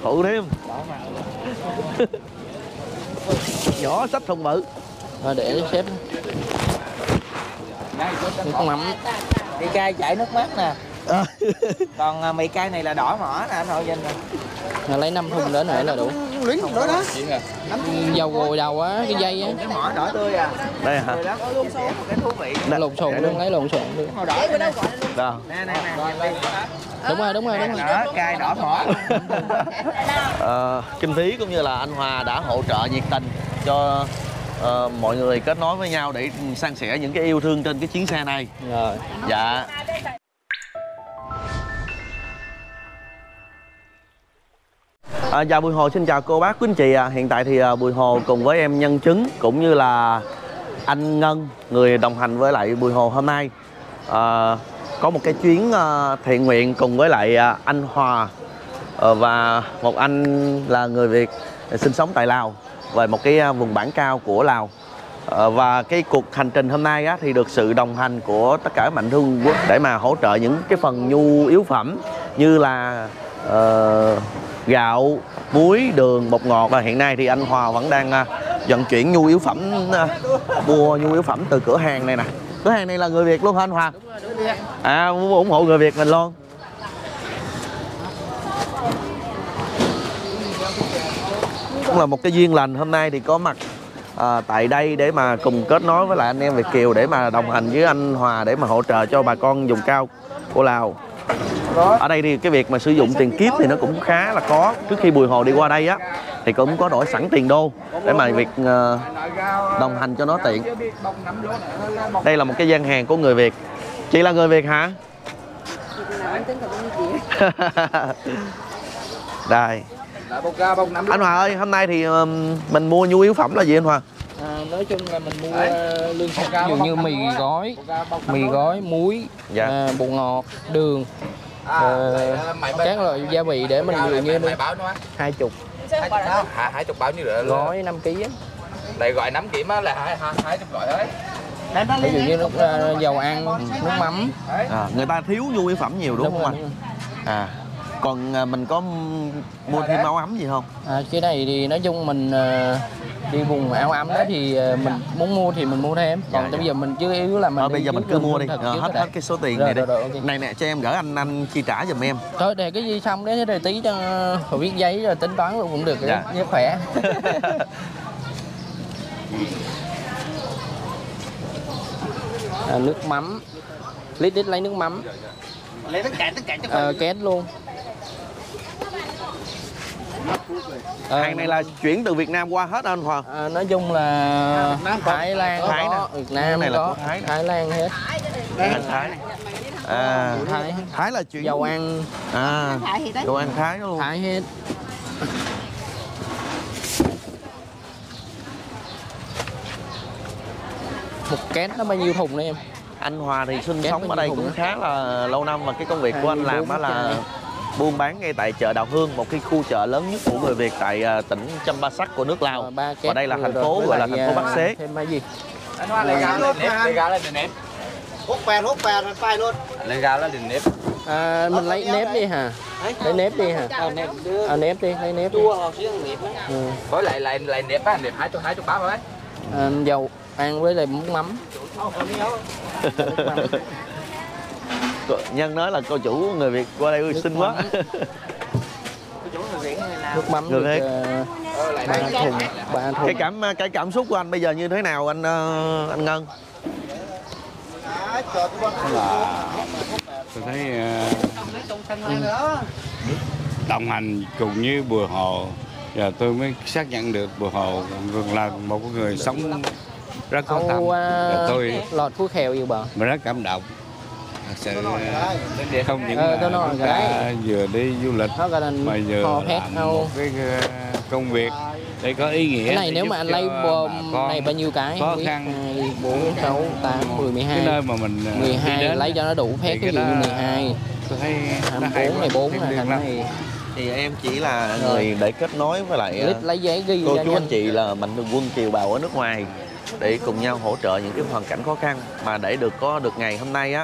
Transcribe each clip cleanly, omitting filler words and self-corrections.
Phụ thêm. Nhỏ sách thùng bự. Rồi để xếp. Nước mắm. Mì cay chảy nước mắt nè. Còn mì cay này là đỏ mỏ nè anh Hội Vinh nè. Lấy 5 thùng đến nữa là đủ. Luyến nữa đó. Dầu gồi đầu á, cái dây á. Cái mỏ đỏ tươi à. Đây hả? Cái thú vị. Lộn xộn luôn, lấy lộn xộn luôn. Màu đỏ đây. Đâu? Nè. Đúng rồi. Đỏ cay đỏ mỏ. Kinh Phí cũng như là anh Hòa đã hỗ trợ nhiệt tình cho mọi người kết nối với nhau để san sẻ những cái yêu thương trên cái chuyến xe này. Rồi. Dạ. Dạ Bùi Hồ xin chào cô bác quý anh chị ạ. Hiện tại thì Bùi Hồ cùng với em Nhân Chứng cũng như là anh Ngân, người đồng hành với lại Bùi Hồ hôm nay, có một cái chuyến thiện nguyện cùng với lại anh Hòa và một anh là người Việt sinh sống tại Lào về một cái vùng bản cao của Lào. Và cái cuộc hành trình hôm nay thì được sự đồng hành của tất cả mạnh thường quốc để mà hỗ trợ những cái phần nhu yếu phẩm như là gạo, muối, đường, bột ngọt. Và hiện nay thì anh Hòa vẫn đang vận chuyển nhu yếu phẩm, mua nhu yếu phẩm từ cửa hàng này nè. Cửa hàng này là người Việt luôn hả anh Hòa? Đúng rồi. Ủng hộ người Việt mình luôn. Cũng là một cái duyên lành hôm nay thì có mặt tại đây để mà cùng kết nối với lại anh em Việt kiều để mà đồng hành với anh Hòa để mà hỗ trợ cho bà con vùng cao của Lào. Ở đây thì cái việc mà sử dụng tiền kiếp thì nó cũng khá là khó. Trước khi Bùi Hồ đi qua đây thì cũng có đổi sẵn tiền đô để mà việc đồng hành cho nó tiện. Đây là một cái gian hàng của người Việt. Chị là người Việt hả? Đây. Anh Hòa ơi, hôm nay thì mình mua nhu yếu phẩm là gì anh Hòa? Nói chung là mình mua lương thực, ví dụ như mì gói, muối, dạ. Bột ngọt, đường, các loại gia vị để mình ví dụ như 20. 20 bao nhiêu rồi? Gói 5 kg á. Đây gọi 5 kg á là 20 gọi đấy. Ví dụ như dầu ăn, nước mắm. Người ta thiếu nhu yếu phẩm nhiều đúng không anh? Còn mình có mua thêm áo ấm gì không? Cái này thì nói chung mình đi vùng áo ấm đó thì mình muốn mua thì mình mua thêm. Còn bây giờ mình chưa yếu là mình bây giờ mình cứ mua đi, hết cái số tiền này đi. Okay. Này nè, cho em gửi anh chi trả giùm em. Thôi để cái gì xong đấy rồi tí cho phải viết giấy rồi tính toán luôn cũng được, dạ. Nhớ khỏe. Nước mắm, lít lấy nước mắm. Lấy tất cả Két luôn. Hàng này là chuyển từ Việt Nam qua hết anh Hòa? Nói chung là Thái Lan Thái có, Việt Nam này là có, Thái Lan hết. Thái là chuyển dầu ăn. Dầu ăn Thái luôn. Thái hết. Một két nó bao nhiêu thùng đây em? Anh Hòa thì sinh sống ở đây cũng khá là lâu năm và cái công việc của anh làm đó là buôn bán ngay tại chợ Đào Hương, một cái khu chợ lớn nhất của người Việt tại tỉnh Champasak của nước Lào. Và đây là thành phố gọi là thành phố Bắc Xế. Thêm cái gì? Anh Hoa lấy gạo lên nếp. Hút phèn rồi phai luôn. Lấy gạo lên nếp. Mình lấy nếp đi hả? Lấy nếp đi hả? Nếp đi, lấy nếp. Chua xíu nếp á. Với lại nếp á, nếp 20 bao rồi. Dầu ăn với lại nước mắm. Nhân nói là cô chủ người Việt qua đây xinh quá. Nước mắm người được 3 thùng. Cái cảm xúc của anh bây giờ như thế nào anh Ngân? Tôi thấy đồng hành cùng với Bùi Hồ, giờ tôi mới xác nhận được Bùi Hồ là một người sống rất có tâm. Tôi lọt phú khèo gì bà? Mình rất cảm động. Thật sự không những là vừa đi du lịch mà vừa làm một cái công việc để có ý nghĩa. Cái này nếu mà anh lấy này bao nhiêu cái? Khó khăn 4, 6, 8, 10, 12. Cái nơi mà mình 12 lấy cho nó đủ phép, ví dụ như 12. Tôi thấy 24 này 4 là thành này. Thì em chỉ là người để kết nối với lại lấy giấy ghi cô chú anh chị là mạnh thường quân kiều bào ở nước ngoài để cùng nhau hỗ trợ những cái hoàn cảnh khó khăn, mà để có được ngày hôm nay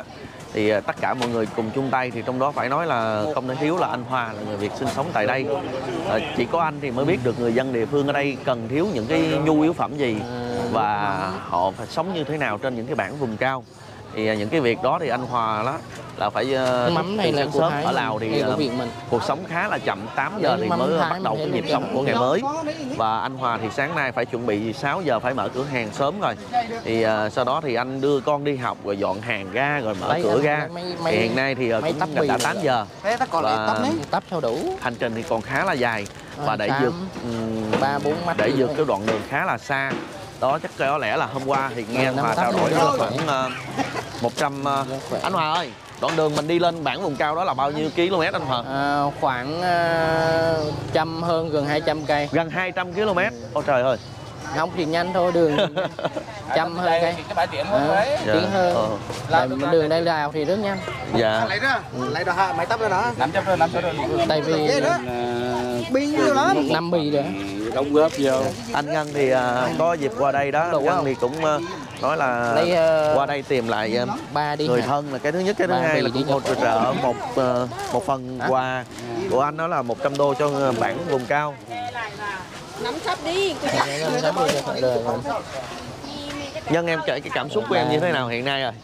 thì tất cả mọi người cùng chung tay, thì trong đó phải nói là không thể thiếu là anh Hòa, là người Việt sinh sống tại đây. Chỉ có anh thì mới biết được người dân địa phương ở đây cần thiếu những cái nhu yếu phẩm gì và họ phải sống như thế nào trên những cái bản vùng cao. Thì những cái việc đó thì anh Hòa đó là phải mắm này là sớm ở Lào thì cuộc sống khá là chậm, 8 giờ thì mới bắt đầu cái nhịp sống của ngày mới. Và anh Hòa thì sáng nay phải chuẩn bị 6 giờ phải mở cửa hàng sớm rồi. Thì sau đó thì anh đưa con đi học rồi dọn hàng ra rồi mở cửa ra. Thì hiện nay thì cũng đã 8 giờ. Và tắp theo đủ. hành trình thì còn khá là dài và để vượt cái đoạn đường khá là xa. Đó chắc có lẽ là hôm qua thì nghe anh Hòa trao đổi khoảng 100. Anh Hòa ơi, đoạn đường mình đi lên bản vùng cao đó là bao nhiêu km anh Hòa? Khoảng gần 200 cây. Gần 200 km. Ôi trời ơi. Không thì nhanh thôi, đường 100 hơn cây. Tiếng hơn. Đường đây Lào thì rất nhanh. Dạ. Lấy đó mày tắp lên đó. 500 rồi. Tại vì Pin nhiều lắm. 5 bì rồi. đóng góp vô. Anh Ngân thì có dịp qua đây đó, anh Ngân thì cũng nói là qua đây tìm lại người thân là cái thứ nhất, cái thứ hai là cũng hỗ trợ một phần quà của anh, đó là 100 đô cho bản vùng cao. Nắm sắp đi. Nhân em kể cái cảm xúc của em như thế nào hiện nay rồi?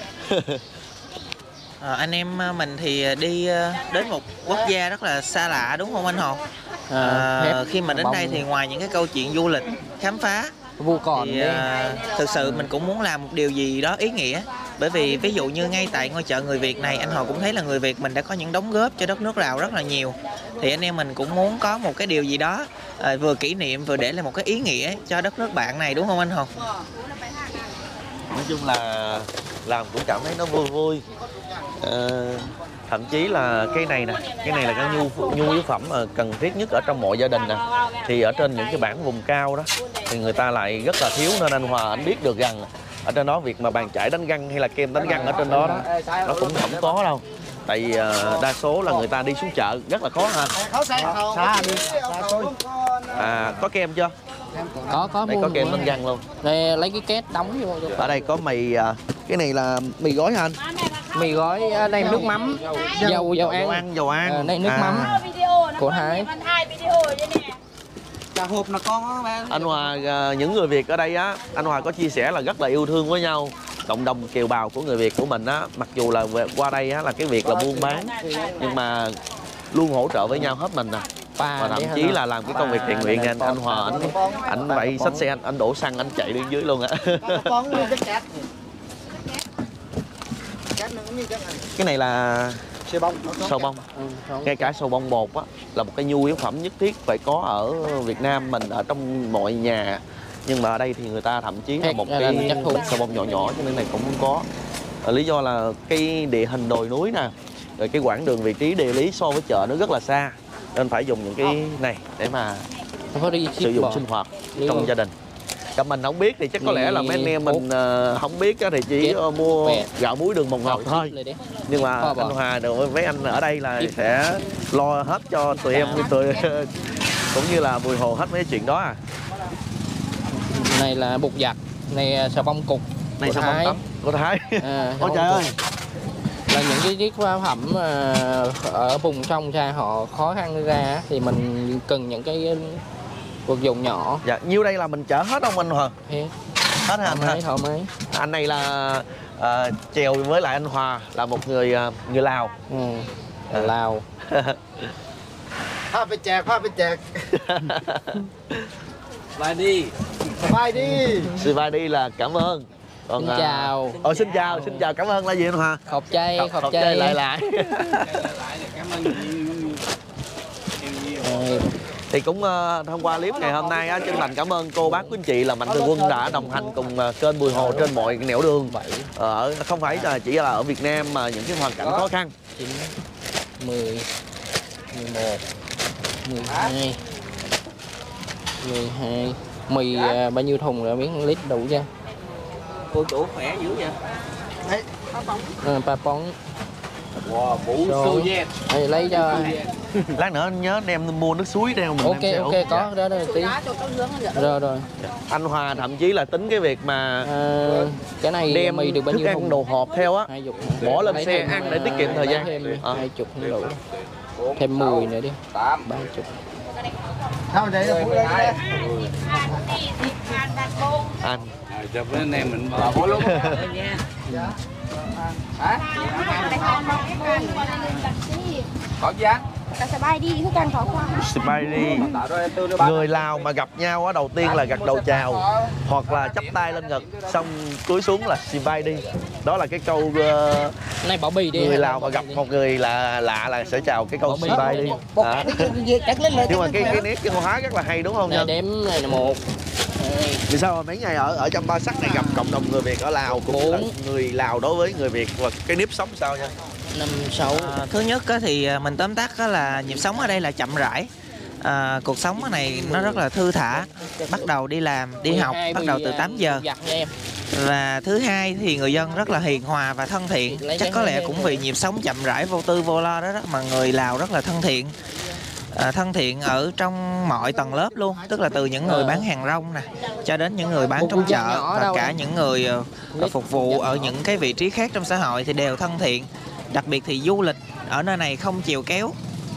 Anh em mình thì đi đến một quốc gia rất là xa lạ đúng không anh Hồ? Khi mà đến đây thì ngoài những cái câu chuyện du lịch, khám phá thì thực sự mình cũng muốn làm một điều gì đó ý nghĩa. Bởi vì ví dụ như ngay tại ngôi chợ người Việt này, anh Hồ cũng thấy là người Việt mình đã có những đóng góp cho đất nước Lào rất là nhiều. Thì anh em mình cũng muốn có một cái điều gì đó vừa kỷ niệm vừa để lại một cái ý nghĩa cho đất nước bạn này đúng không anh Hồ? Nói chung là làm cũng cảm thấy nó vui vui. Thậm chí là cái này là cái nhu yếu phẩm mà cần thiết nhất ở trong mọi gia đình nè. Thì ở trên những cái bản vùng cao đó thì người ta lại rất là thiếu, nên anh Hòa anh biết được rằng ở trên đó việc mà bàn chải đánh răng hay là kem đánh răng ở trên đó nó cũng không có đâu. Tại vì đa số là người ta đi xuống chợ rất là khó ha. Có kem chưa? Có đây có kem đánh răng luôn. Đây lấy cái két đóng vô. Ở đây có mì, cái này là mì gói hả anh? Mì gói, đây nước mắm, dầu ăn. Đây nước mắm của Thái. Hộp là con đó, anh Hòa, những người Việt ở đây á, anh Hòa có chia sẻ là rất là yêu thương với nhau. Cộng đồng kiều bào của người Việt của mình á, mặc dù là qua đây á là cái việc là buôn bán nhưng mà luôn hỗ trợ với nhau hết mình nè. Và thậm chí là làm cái công việc thiện nguyện. Anh Hòa anh phải xách xe, anh đổ xăng anh chạy lên dưới luôn á. Cái này là sầu bông. Ngay cả sầu bông bột á là một cái nhu yếu phẩm nhất thiết phải có ở Việt Nam mình, ở trong mọi nhà. Nhưng mà ở đây thì người ta thậm chí là một cái sầu bông nhỏ nhỏ cho nên này cũng không có. Lý do là cái địa hình đồi núi nè, rồi cái quãng đường vị trí địa lý so với chợ nó rất là xa, nên phải dùng những cái này để mà sử dụng sinh hoạt trong gia đình. Còn mình không biết thì chắc có lẽ là mấy anh em mình không biết thì chỉ mua gạo muối đường bột ngọt thôi. Nhưng mà anh Hòa rồi với anh ở đây là sẽ lo hết cho tụi em, tụi cũng như là Bùi Hồ hết mấy chuyện đó. Này là bột giặt, này xà bông cục, này xà bông tắm của Thái. Ôi trời ơi, là những cái chiếc phẩm ở vùng sông xa họ khó khăn ra thì mình cần những cái vật dụng nhỏ. Dạ, nhiêu đây là mình chở hết không anh Hòa? Hết hả anh? Thoải mái. Anh này là chèo với lại anh Hòa là một người Lào. Lào. Pha bên chạc. Vai đi. Sư vai đi là cảm ơn. Còn, xin chào. Xin chào, cảm ơn là gì anh Hòa? Khọc chay lại. Cảm ơn Thì cũng thông qua clip ngày hôm nay chân thành cảm ơn cô bác quý anh chị là mạnh thường quân đã đồng hành cùng kênh Bùi Hồ trên mọi nẻo đường. Không phải chỉ là ở Việt Nam mà những cái hoàn cảnh khó khăn. 9, 10, 11, 12, 12. Mì bao nhiêu thùng rồi, miếng lít đủ chưa? Cô chủ khỏe dữ vậy? Pa bóng. Wow, Vũ Xô Dẹt. Lấy cho Lát nữa anh nhớ đem mua nước suối đeo mình. Ok có đó tí. Rồi. Anh Hòa thậm chí là tính cái việc mà cái này đem mì được bao thức nhiêu ăn đồ hộp theo á, bỏ lên xe ăn để tiết kiệm thời gian. 20 không đủ. Thêm 10 nữa đi. 30. Sao vậy? Anh cho với anh em mình Bỏ luôn. Hả? Có gì á? Sẽ bay đi, thức ăn khó qua. Spidey. Người Lào mà gặp nhau á, đầu tiên là gật đầu chào hoặc là chắp tay lên ngực, xong cúi xuống là Spidey. Đó là cái câu này bỏ bì đi. Người Lào mà gặp một người lạ là sẽ chào cái câu Spidey. Nhưng mà cái nét văn hóa rất là hay đúng không? Này đếm này là 1. Vì sao mà mấy ngày ở trong Ba Sắc này gặp cộng đồng người Việt ở Lào cũng như là người Lào đối với người Việt và cái nếp sống sao nha? 5, 6. Thứ nhất thì mình tóm tắt là nhịp sống ở đây là chậm rãi. Cuộc sống này nó rất là thư thả. Bắt đầu đi làm, đi học bắt đầu từ 8 giờ. Và thứ hai thì người dân rất là hiền hòa và thân thiện. Chắc có lẽ cũng vì nhịp sống chậm rãi, vô tư vô lo đó mà người Lào rất là thân thiện. Thân thiện ở trong mọi tầng lớp luôn, tức là từ những người bán hàng rong nè cho đến những người bán trong chợ và cả những người phục vụ ở những cái vị trí khác trong xã hội thì đều thân thiện. Đặc biệt thì du lịch ở nơi này không chèo kéo.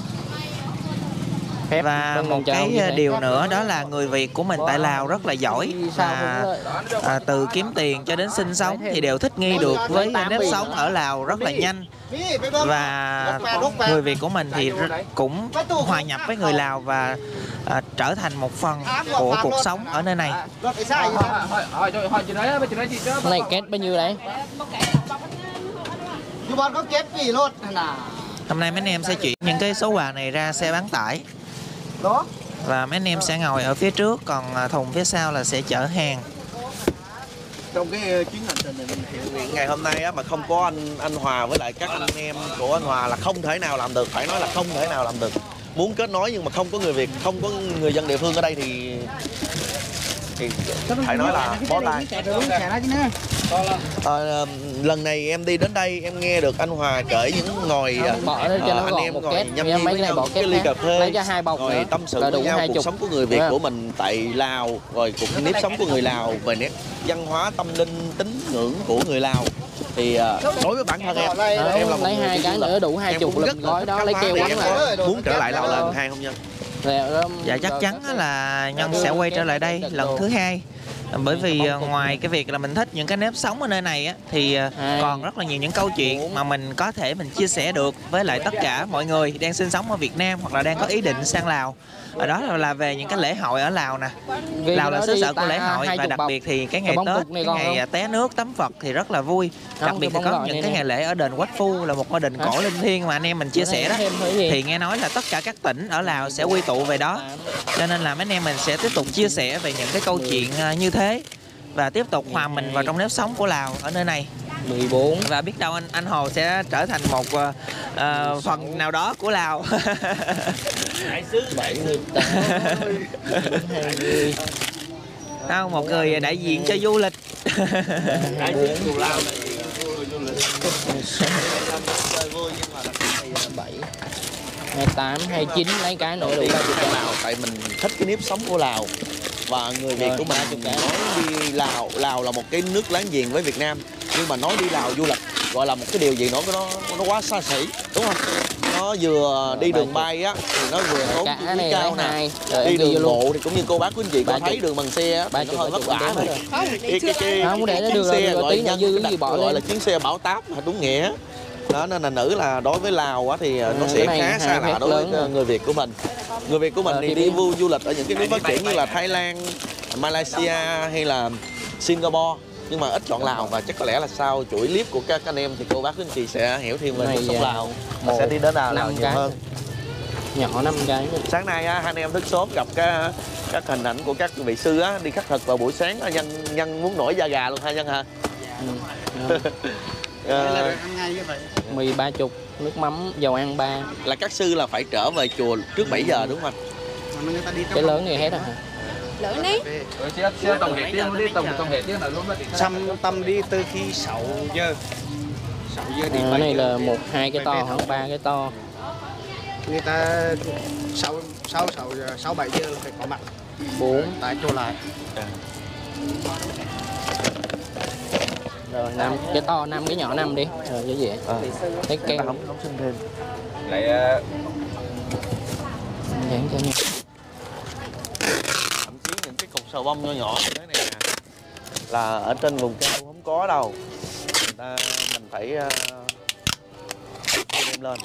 Và một cái điều nữa đó là người Việt của mình tại Lào rất là giỏi, và từ kiếm tiền cho đến sinh sống thì đều thích nghi được với nếp sống ở Lào rất là nhanh. Và người Việt của mình thì cũng hòa nhập với người Lào và trở thành một phần của cuộc sống ở nơi này. Này kết bao nhiêu đấy? Hôm nay mấy anh em sẽ chuyển những cái số quà này ra xe bán tải. Và mấy anh em sẽ ngồi ở phía trước, còn thùng phía sau là sẽ chở hàng. Trong cái chuyến hành trình này mình hiện nguyện ngày hôm nay á, mà không có anh Hòa với lại các anh em của anh Hòa là không thể nào làm được, phải nói là không thể nào làm được. Muốn kết nối nhưng mà không có người Việt, không có người dân địa phương ở đây thì phải nói là bó tay. Lần này em đi đến đây em nghe được anh Hòa kể những ngồi anh em ngồi nhâm nhi với nhau cái ly cà phê, ngồi tâm sự với nhau cuộc sống của người Việt của mình tại Lào, rồi cũng nếp sống của người Lào, về nét văn hóa tâm linh tín ngưỡng của người Lào. Thì đối với bản thân em là một lấy 2 cái nữa đủ 20 lần gói đó, lấy keo quấn lại. Muốn trở lại Lào lần 2 không Nhân? Dạ chắc chắn là Nhân sẽ quay trở lại đây lần thứ 2. Bởi vì ngoài cái việc là mình thích những cái nếp sống ở nơi này á, thì còn rất là nhiều những câu chuyện mà mình có thể mình chia sẻ được với lại tất cả mọi người đang sinh sống ở Việt Nam hoặc là đang có ý định sang Lào. Ở đó là về những cái lễ hội ở Lào nè. Lào là xứ sở của lễ hội và đặc biệt thì cái ngày Tết, cái ngày té nước tắm Phật thì rất là vui. Đặc biệt thì có những cái ngày lễ ở đền Quách Phu là một ngôi đền cổ linh thiêng mà anh em mình chia sẻ đó. Thì nghe nói là tất cả các tỉnh ở Lào sẽ quy tụ về đó. Cho nên là mấy anh em mình sẽ tiếp tục chia sẻ về những cái câu chuyện như thế và tiếp tục hòa mình vào trong nếp sống của Lào ở nơi này. 14. Và biết đâu anh Hồ sẽ trở thành một phần nào đó của Lào. 78. 20. Không, một người đại diện cho du lịch. 28, 29 lấy cái nữa đủ 30 cái Lào, tại mình thích cái nếp sống của Lào và người Việt của mình nói đi Lào là một cái nước láng giềng với Việt Nam, nhưng mà nói đi Lào du lịch gọi là một cái điều gì nó quá xa xỉ, đúng không? Nó vừa đi đường bay á thì nó vừa tốn chi phí cao nè, đi đường bộ thì cũng như cô bác quý anh chị có thấy đường bằng xe á thì nó hơi vất vả rồi. Cái chuyến xe gọi là chuyến xe bão táp đúng nghĩa. Đó nên là nữ là đối với Lào á thì nó sẽ khá xa lạ đối với người Việt của mình. Người Việt của mình thì đi du lịch ở những cái nước phát triển như là Thái Lan, Malaysia hay là Singapore, nhưng mà ít chọn Lào. Và chắc có lẽ là sau chuỗi clip của các anh em thì cô bác quý anh chị sẽ hiểu thêm về cuộc sống Lào, sẽ đi đến Lào nhiều hơn. Nhỏ 5 cái. Sáng nay hai anh em thức sớm gặp các hình ảnh của các vị sư á, đi khắc thực vào buổi sáng. Nhân muốn nổi da gà luôn ha Nhân hả? Mì 30, nước mắm, dầu ăn 3. Là các sư là phải trở về chùa trước 7 giờ đúng không anh? Cái lớn này hết rồi hả? Lớn đi. Tâm đi từ khi 6 giờ. 6 giờ đi. Cái này là 1, 2 cái to, 3 cái to. người ta 6-7 giờ là phải có mặt 4 tại chỗ lại. Rồi 5 cái to 5 cái nhỏ 5 đi. Rồi như vậy. Cái kem không xin thêm. Lại dán cho nha. Thậm chí những cái cục sầu bông nhỏ nhỏ như thế này nè là ở trên vùng cao không có đâu. Mình phải đem lên.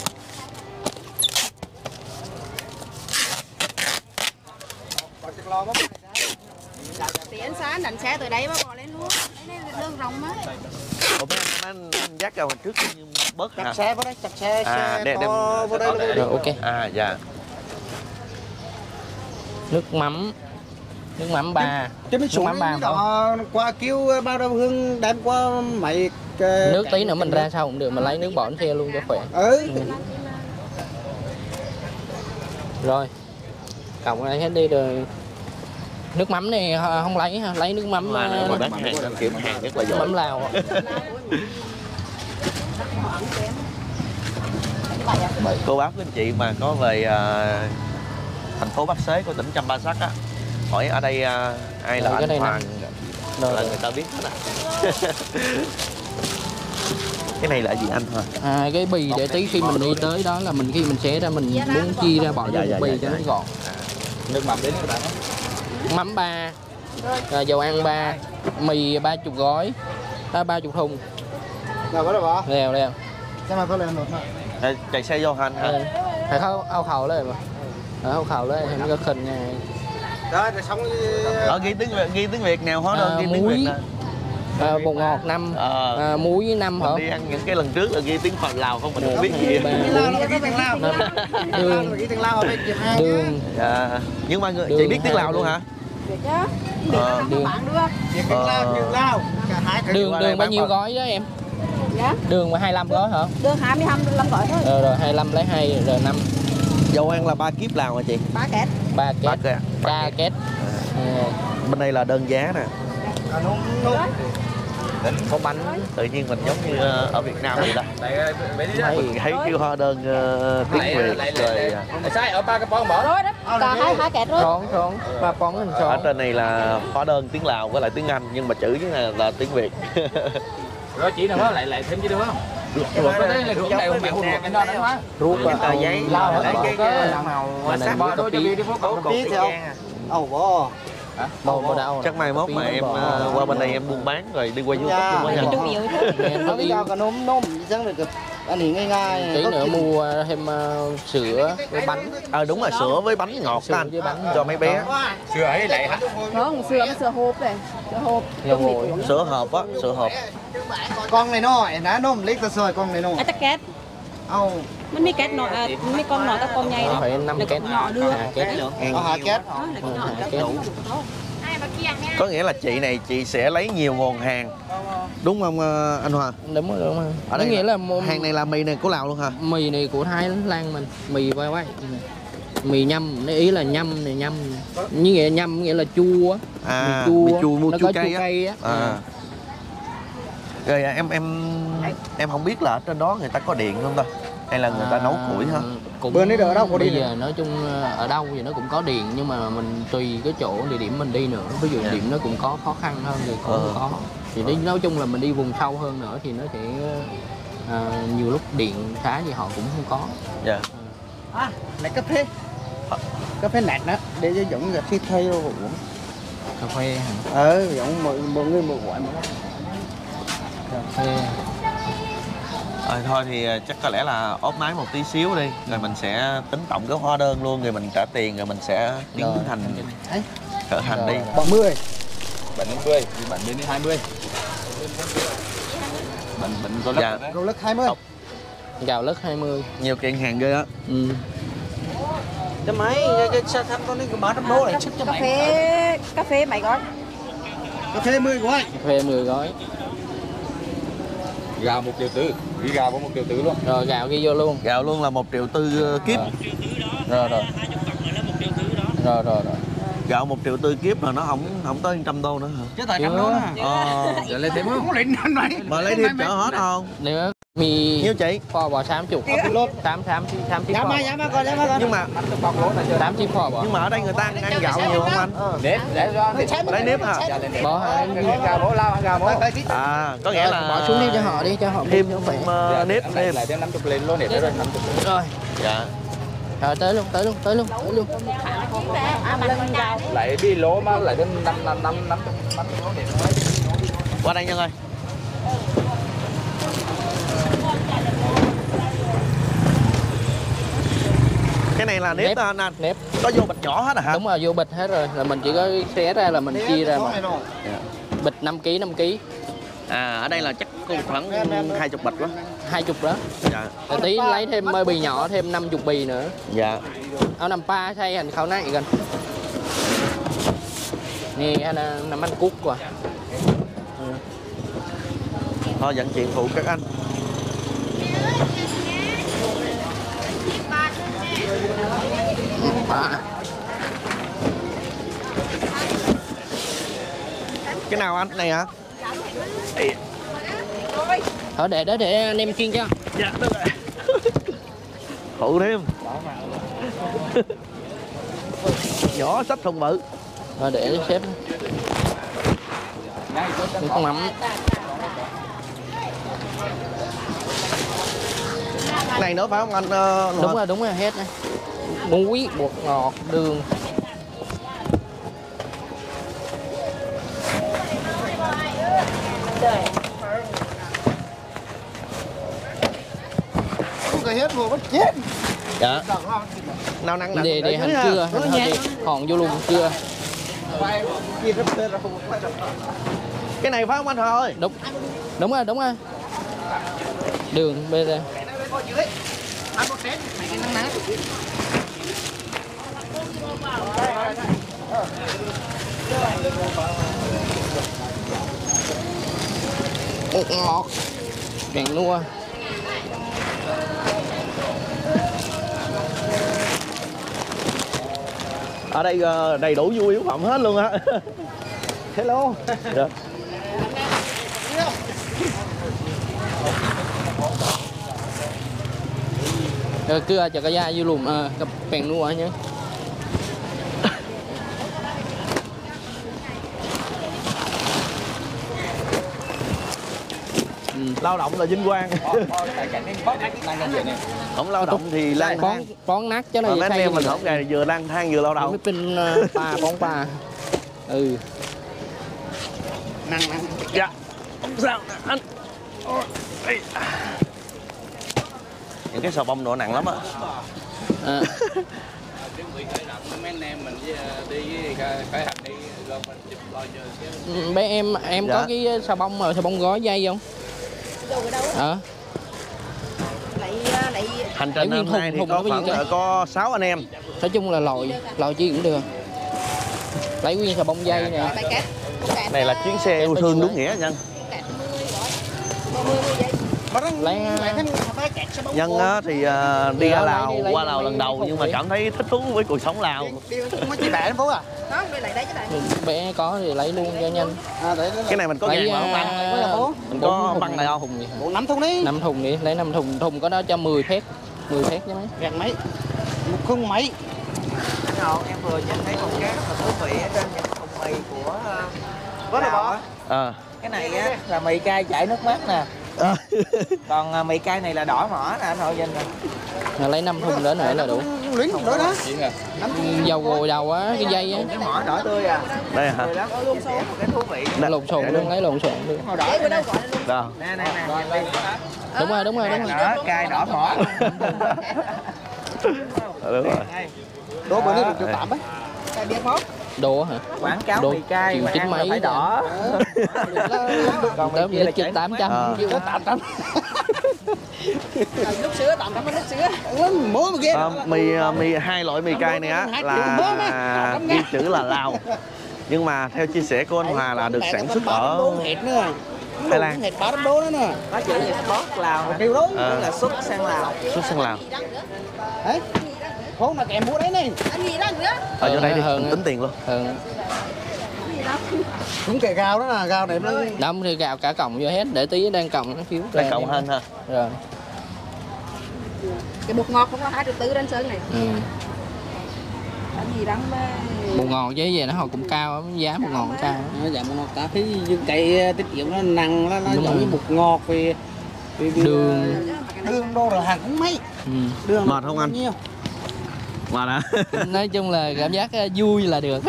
Thì anh sáng đánh xe từ đây mà bỏ lên luôn. Đây là đường rộng á. Ủa mấy anh dắt ra ngoài trước nhưng bớt hả? Chặt xe vào đây, chặt xe đem vô đây luôn. Rồi ok. Dạ. Nước mắm 3. Chứ nó xuống mắm đó qua kêu bao đâu Hương đem qua mày nước tí nữa mình ra sau cũng được, mà lấy nước bỏ xe luôn cho khỏe. Rồi cộng lại hết đi rồi. Nước mắm này không lấy ha, lấy nước mắm mà bán hàng kiểm hàng rất là giỏi. Mắm Lào. Cô bác với anh chị mà có về thành phố Bắc Xế của tỉnh Champasak á, hỏi ở đây ai là anh Hoàng là người ta biết hết à. Cái này là gì anh Hoàng? Cái bì để tí khi mình đi tới đó là khi mình xé ra mình muốn chia ra bỏ vô bì cho nó gọn. nước mắm đến các bạn. Mắm 3, dầu ăn 3, mì 30 gói, 30 thùng. Nào có được không? Leo. Xem mà có lên một mà. Chạy xe vô anh hả? Phải ao khẩu lên mà. Ao khẩu lên thì nó có khinh nha. Đó rồi xong ghi tiếng Việt nào hóa đơn ghi tiếng Việt nè. Bột ngọt 5, muối 5 hả? Mình đi ăn những cái lần trước là ghi tiếng Phật Lào không, mình không biết gì. Đường. Dạ. Nhưng mà chị biết tiếng Lào luôn hả? Được chứ. Đường không bạn được. Đường bao nhiêu gói đó em? Dạ. Đường 25 gói hả? Đường 25 gói thôi. Rồi 25 lấy 2 rồi 5. Dầu ăn là 3 kíp Lào hả chị? 3 két. 3 két. Bên đây là đơn giá nè. Có bánh. Tự nhiên mình giống như ở Việt Nam vậy đó. Mình thấy kêu hóa đơn tiếng Việt rồi. Sai ở 3 cái bón bỏ. Rồi đó. Cả hai két rồi. Tròn. 3 bón hình tròn. Ở trên này là hóa đơn tiếng Lào với lại tiếng Anh nhưng mà chữ là tiếng Việt. Rồi chỉ nào đó lại thêm chứ đúng không? Ruột đây là ruột đây không mẹ nè, cái đó đánh hóa. Ruột giấy lao lấy cái màu sắc bỏ đôi cho đi phố cổ tí theo. Bò. Bò đau. Chắc mai mốt mà em qua bên đây em buôn bán rồi đi qua YouTube luôn á. Trung nhiều thôi. Nó cái dao cả nôm chẳng được anh nghỉ ngay. Tí nữa mua thêm sữa với bánh. Đúng rồi, sữa với bánh ngọt Sữa anh với bánh cho mấy bé. Sữa ấy lại hả? Không, sữa hộp này. Sữa hộp. Sữa hộp á, sữa hộp. Con này nó ná nôm lấy tao soi con này nó. Chắc két. Mình mấy két nọ, mấy con nọ các con nhây đó. Phải 5 két. Nhỏ đưa. Két. Hạ két. Có nghĩa là chị này chị sẽ lấy nhiều nguồn hàng. Đúng không anh Hòa? Đúng rồi. Ở đây nghĩa là hàng này là mì này của Lào luôn hả? Mì này của Thái Lan mình, mì quay. Mì nhâm, ý là nhâm này nhâm. Như nghĩa nhâm nghĩa là chua á. Mì chua mua nó chua có cay á. Rồi em không biết là ở trên đó người ta có điện không ta? Hay là người ta nấu củi hả? Bên đấy ở đâu có bây điện? Giờ nói chung ở đâu thì nó cũng có điện, nhưng mà mình tùy cái chỗ địa điểm mình đi nữa. Ví dụ điểm nó cũng có khó khăn hơn thì cũng không có. Thì nói chung là mình đi vùng sâu hơn nữa thì nó sẽ nhiều lúc điện khá thì họ cũng không có. Dạ. Này cà phê nạt đó để cho giống cà phê thay đâu. Cà phê hả? Giống mọi người một gọi mà. Cà phê. Thôi thì chắc có lẽ là ốp máy một tí xíu đi, rồi mình sẽ tính tổng cái hóa đơn luôn, rồi mình trả tiền, rồi mình sẽ tiến hành khởi hành đi. 70. Bệnh 50, bệnh đến 20. Bệnh có lắc. Rồi lắc 20. Gạo lứt 20. Nhiều kiện hàng ghê á. Cho mấy cái xe thăm con đi có 300 đô này sức cho mày. Cà phê 7 gói. Cà phê 10 gói. Cà phê 10 gói. Gạo 1,4 triệu, ghi gạo có 1,4 triệu luôn. Rồi gạo ghi vô luôn. Gạo luôn là 1,4 triệu kíp. Rồi. Gạo 1,4 triệu kíp là nó không tới 100 đô nữa hả? Chứ tại 100 đô nè. Giờ lên thêm không? Không lên anh mày. Mà lấy thêm chở hết không? Nếu Mì nhiêu chị? phò bò 60. 8 Dạ phò. má con. Nhưng mà 8 phò bò. nhưng mà ở đây người ta ăn gạo nhiều không anh? Nếp để cho Lấy nếp hả? Bò gà bố lao gà bố. À, có nghĩa là bỏ xuống đi cho họ đi, cho họ thêm khỏe. nếp thêm. Lại thêm 50 lên luôn để đó rồi 50. Rồi. Dạ. Rồi tới luôn. Lại đi lỗ mà lại thêm 50 lỗ để nó. Qua đây Nhân ơi. Cái này là nếp anh anh. Nếp. Có vô bịch nhỏ hết hả? Đúng rồi, vô bịch hết rồi. Là mình chỉ có xé ra là mình chia ra mà. Bịch 5 kg. À, ở đây là chắc khoảng 20 bịch quá. 20 đó. Dạ. Rồi tí lấy thêm bì nhỏ thêm 50 bì nữa. Dạ. เอาน้ำปลาใช่หันเขาหน้าอีกกันนี่น้ำมันกุ๊กว่ะ Thôi dẫn chuyện phụ các anh. Cái nào anh? Này hả? Thôi để đó để anh em chiên cho. Dạ đúng rồi. Phụ thêm. Nhỏ sách thùng bự. Rồi để xếp. Con mắm. Này nữa phải không anh? Đúng rồi hết này. Muối, bột ngọt, đường. Cái hết vừa bắt chết. Dạ. Nào năng nè. Để hành cưa, hòn vô luôn cưa. Cái này phải không anh thôi? Đúng rồi. Đường bên đây. Bột ngọt, càng nua. Ở đây đầy đủ nhu yếu phẩm hết luôn á. Hello. Dạ. Rồi cưa cho cái da vô lùm cái bèn nua nhé. Lao động là vinh quang. Không lao động thì lang thang. Bón nát cho nó mấy anh em mình không gà vừa lang thang vừa lao động. Mới pin bón pa. Ừ. Năng. Dạ. Sao anh? Những cái xà bông độ nặng lắm á. Mấy anh em mình đi cái hạt đi rồi mình chụp lo cho. Bé em Dạ. có cái xà bông gói dây không? Hành trình hôm nay thì có khoảng có 6 anh em. Nói chung là lòi chi cũng được. Lấy nguyên xà bông dây nè. Này là chuyến xe yêu thương đúng nghĩa Nhân. Nhân thì đi ra Lào, qua Lào lần đầu nhưng mà cảm thấy thích thú với cuộc sống Lào. Mới chỉ bẻ đến phố à? Bé có thì lấy luôn cho nhanh. Cái này mình có vàng mà không ăn. Mình có băng này không? 5 thùng đi. 5 thùng đi, lấy 5 thùng. Thùng có đó cho 10 phép. 10 phép chứ mấy. Gạt mấy. Một khung mấy. Em vừa nhìn thấy một cái rất là thú vị ở trên những thùng mì của Lào á. Cái này á là mì cay chảy nước mắt nè. Còn mì cay này là đỏ mỏ nè anh Hội Vinh nè. Lấy 5 thùng đó nữa là đủ. Luyến đó đó. Dầu gồi đầu á, cái dây á. Cái mỏ đỏ tươi à. Đây hả? Tươi lắm. Sẽ một cái thú vị. Lộn xộn luôn, lấy lộn xộn luôn. Màu đỏ nè. Đó. Nè. Đúng rồi. Đó, cay đỏ mỏ. Đúng rồi. Đố bữa nay được 8 ấy. Đồ hả? Quảng cáo Đồ mì cay mà chín ăn là mấy phải đỏ. Còn Tớ mì kia là chừng 800. Có 800. Nước sữa 800 nước sữa. Mua mà ghê. Mì hai loại mì cay này á là ghi chữ là Lào. Nhưng mà theo chia sẻ của anh Hòa là được sản xuất ở Thái Lan. Thịt 300 đô nữa nè. Có chữ export Lào. Điều đó là xuất sang Lào. Xuất sang Lào. Đấy. Không mà kèm mua đấy này. Ở chỗ đây đi, tính tiền luôn. Cũng kệ gạo đó là gạo đẹp lắm. Đâm thì gạo cả cọng vô hết, để tí đang cọng nó phiếu. Đang cộng hơn ha. Rồi. Cái bột ngọt cũng có 2,4 trên sơn này. Cái gì đắng bột ngọt chứ về nó hồi cũng cao, giá bột ngọt cũng cao. Nó giảm bột ngọt cả thấy cái tiết kiệm nó nặng, nó giống như bột ngọt vì đường đô rồi hàng cũng mấy. Đường mệt không anh? Nhiêu? Mệt hả? Nói chung là cảm giác vui là được.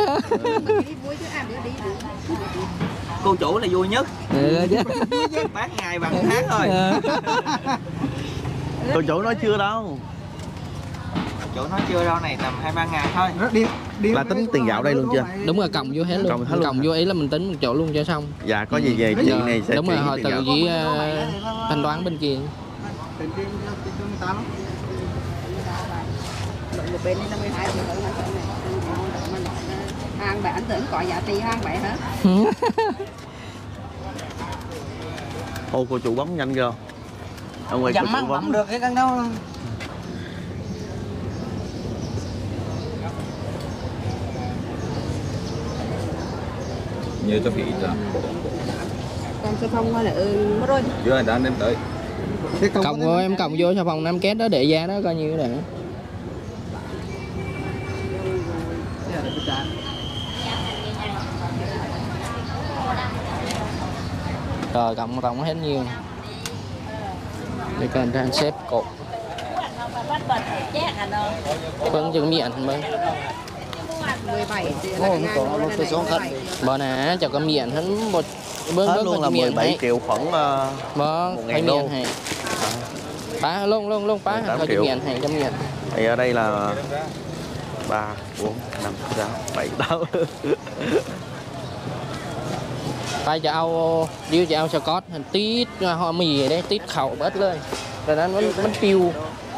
Cô chủ là vui nhất. Bán ngày bằng tháng thôi. Cô chủ nói chưa đâu. Chủ nói chưa đâu, này tầm 2-3 ngày thôi. Là tính tiền gạo đây luôn chưa? Đúng rồi, cộng vô hết luôn. Cộng vô ý là mình tính một chỗ luôn cho xong. Dạ, có gì về chị này sẽ đúng rồi, họ tiền tự gạo. với thanh toán bên kia. một bên 52 triệu hơn hàng bạn tưởng có giá trị hàng vậy hả? Ô, cô chủ bấm nhanh chưa? Ở ngoài cô Dặm chủ măng bấm. bấm được cái căn đâu. Như cho phí ra. Còn xe phong là mất rồi. Chưa anh đã đem tới. Cộng vô em cộng vô cho phòng 5 két đó để giá đó coi như thế nào. Rồi cộng tổng hết nhiêu. Để cần ra xếp cột. Vâng chừng miệng vâng. 17 Bọn nè cho cái miệng hắn một Hết luôn là 17 triệu khoảng vâng, 1.000 đô. Bá luôn bá thôi cho miệng hay cho miệng. Thì ở đây là 3, 4, 5, 6, 7, 8. Tay cho ao điêu cho ao cho cót tít hoa mì đấy, tít khẩu bớt lên. Rồi nó vẫn tiêu.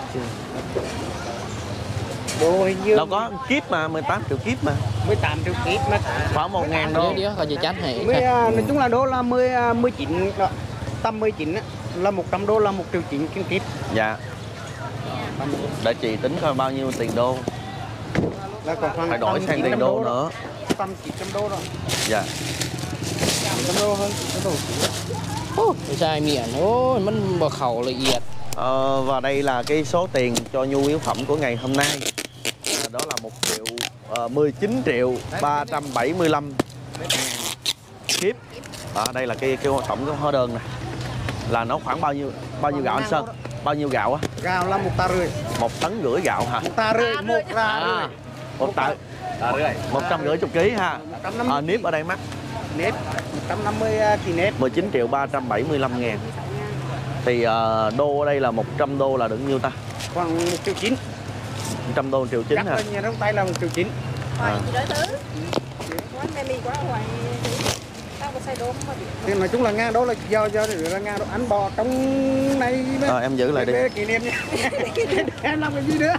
Đâu có kiếp mà, 18 triệu kiếp mà. 18 triệu kiếp mà. Khoảng 1.000 đô. Điếu coi gì chát hay. Nói chung là đô là 19 đó. Tầm 19 á, là 100 đô là 1 triệu 9 trên kiếp. Dạ. Để chị tính coi bao nhiêu tiền đô. Là còn Phải đổi sang tiền đô nữa. Tầm 900 đô rồi. Dạ. 900 đô hơn. Sai miệng, ôi mình bò khẩu là yệt. Và đây là cái số tiền cho nhu yếu phẩm của ngày hôm nay. Đó là 19 triệu 375 kiếp. Đây là cái tổng cái hóa đơn này. Là nó khoảng bao nhiêu gạo anh Sơn? Bao nhiêu gạo á? Gạo là 1,5 tấn. 1,5 tấn gạo hả? 1,5 tấn, 1 ra. 150 kg ha. Nếp ở đây mắc. Nếp 150 thì nếp 19 triệu 375 ngàn. Thì đô ở đây là 100 đô là được nhiêu ta? khoảng 1 triệu 9. 100 đô 1 triệu 9 hả? Nhà trong tay là 1 triệu 9. Thì nói chung là ngang đó là do là ngang đó ăn bò trong này. Em giữ lại đi. Kỷ niệm nha. Em làm cái gì nữa?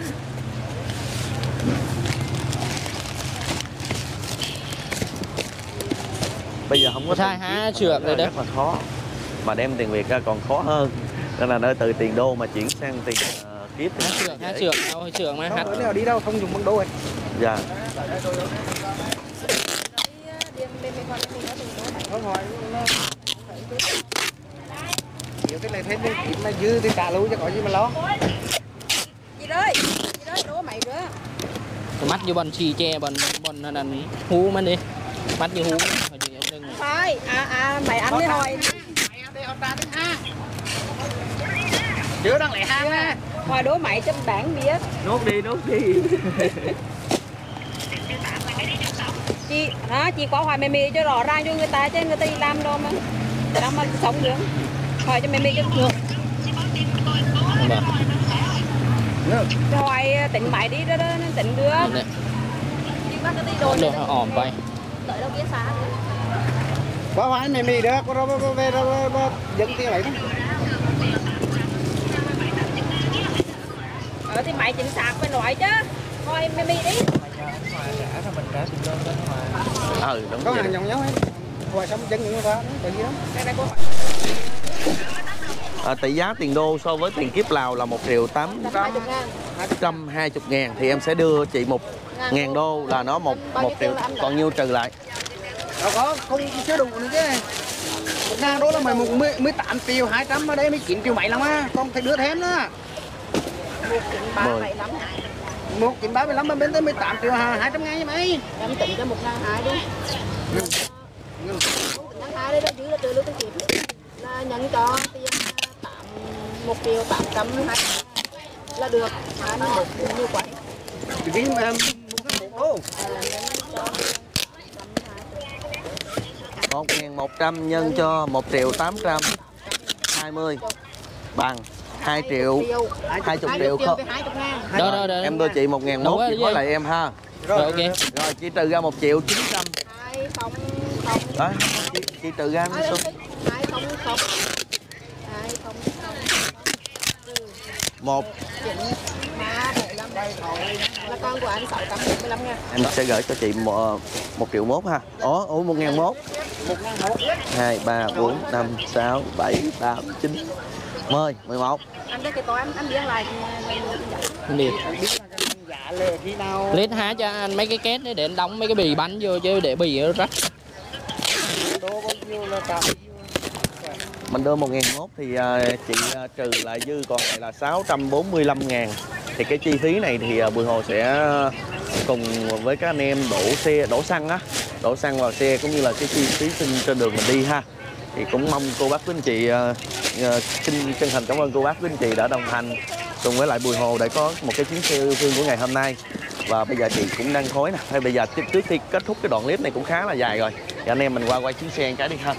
Bây giờ không có sai há trượt rồi đấy. Rất là khó. Mà đem tiền Việt ra còn khó hơn. Nên là nơi từ tiền đô mà chuyển sang tiền kiếp. Há trượt, đâu trượt mà hát. Đâu đi đâu không dùng bằng đô ấy. Dạ. Không hỏi nhiều cái này thế mà dư thì cả lũ chứ có gì mà lo. Gì đấy đố mày nữa. Mắt vô bọn xì che bọn hú mà đi. Mắt như hú. Thôi, mày ăn đi hồi. Chưa đang lại hang á. Hồi đố mày trên bảng biết. Nuốt đi. Chị có hoài mì cho rõ ràng cho người ta chứ người ta đi làm đâu mà. Đâu mà sống được. Hỏi cho mì cho được. Cho hoài tỉnh mày đi đó, tỉnh đưa. Chị bắt cái tí đồ này. Ỏm vậy. Đợi đâu kia xa. Có phải mì được, có về dẫn tiền lại đó. Thì mày chính xác phải nói chứ. Thôi mì đi. Đúng có vậy. hàng dòng nhau hết. Hoài xong dẫn những qua, có gì đó. Tỷ giá tiền đô so với tiền kiếp Lào là 1 triệu 820 ngàn. Thì em sẽ đưa chị 1.000 đô là nó 1 triệu. Còn nhiêu trừ lại? đâu có không chưa đủ nữa chứ. 1.000 đô là 18 triệu 200 ở đây 19 triệu mấy lắm á, con phải đưa thêm nữa. 1.375 mà bên tới 18 triệu 200 ngàn như mấy. Em tính cho 1.200 đi. 1.200 đây đó chứ là từ lúc cái kịp là nhận cho tiền 1 triệu 800 là được 21 nhiều quậy. Thì cái 1.1 đô. 1.100 nhân cho 1 triệu 820 bằng 2 triệu 20 triệu không. Đó. Em đưa chị 1.100 chị nói lại em ha. Rồi ok. Rồi chị trừ ra 1 triệu 900. Đó, chị trừ ra đi số. 1 là con của anh 675 nha. em sẽ gửi cho chị 1 triệu 1 ha. Ủa 1.100. 2 3 4 5 6 7 8 9 10 11. Anh cái toán anh điền lại Đi. Dạ lệ khi nào Lít há cho anh mấy cái két để anh đóng mấy cái bì bánh vô chứ để bì nó rách. đô bao nhiêu là cả. Mình đưa 1.100 thì chị trừ lại dư còn lại là 645.000. Thì cái chi phí này thì Bùi Hồ sẽ cùng với các anh em đổ xăng á, đổ xăng vào xe cũng như là cái chi phí trên đường mình đi ha. Thì cũng mong cô bác quý anh chị xin chân thành cảm ơn cô bác quý anh chị đã đồng hành cùng với lại Bùi Hồ để có một cái chuyến xe yêu thương của ngày hôm nay. Và bây giờ chị cũng đang khói nè, hay bây giờ trước khi kết thúc cái đoạn clip này cũng khá là dài rồi, thì anh em mình qua quay chuyến xe cái đi ha.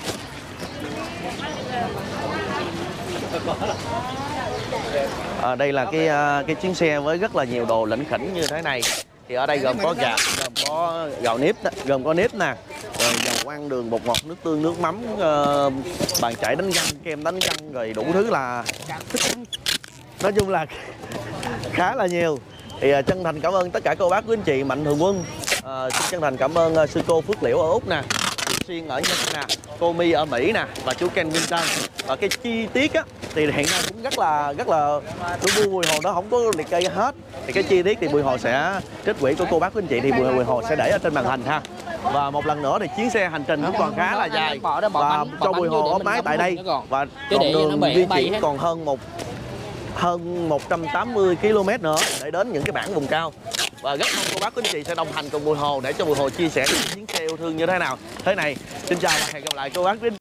Đây là cái chuyến xe với rất là nhiều đồ lỉnh khỉnh như thế này. Thì ở đây gồm có gồm có gạo nếp, gồm có nếp nè, rồi dầu ăn, đường, bột ngọt, nước tương, nước mắm, bàn chải đánh răng, kem đánh răng, rồi đủ thứ là thức ăn. Nói chung là khá là nhiều. Thì chân thành cảm ơn tất cả cô bác quý anh chị Mạnh Thường Quân, xin chân thành cảm ơn sư cô Phước Liễu ở Úc nè, Xuyên ở Nhật nè, cô My ở Mỹ nè, và chú Ken Winton. Và cái chi tiết á thì hiện nay cũng rất là tôi Bùi Hồ nó không có liệt kê hết. Thì cái chi tiết thì Bùi Hồ sẽ trích quỹ của cô bác quý anh chị thì Bùi Hồ sẽ để ở trên màn hình ha. Và một lần nữa thì chuyến xe hành trình cũng còn khá là dài và cho Bùi Hồ ốp máy tại đây, và đoạn đường di chuyển còn hơn 180 km nữa để đến những cái bản vùng cao. Và rất mong cô bác quý anh chị sẽ đồng hành cùng Bùi Hồ để cho Bùi Hồ chia sẻ những chuyến xe yêu thương như thế nào. Thế này, xin chào và hẹn gặp lại cô bác quý anh chị.